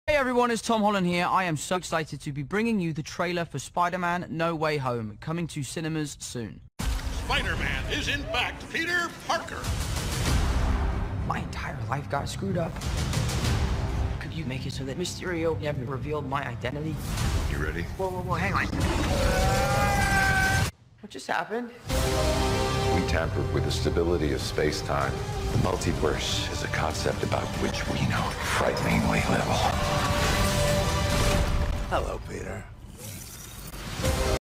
Hey everyone, it's Tom Holland here. I am so excited to be bringing you the trailer for Spider-Man No Way Home, coming to cinemas soon. Spider-Man is in fact Peter Parker. My entire life got screwed up. Could you make it so that Mysterio never revealed my identity? You ready? Whoa, hang on. What just happened? We tampered with the stability of space-time. The multiverse is a concept about which we know frighteningly little. Hello, Peter.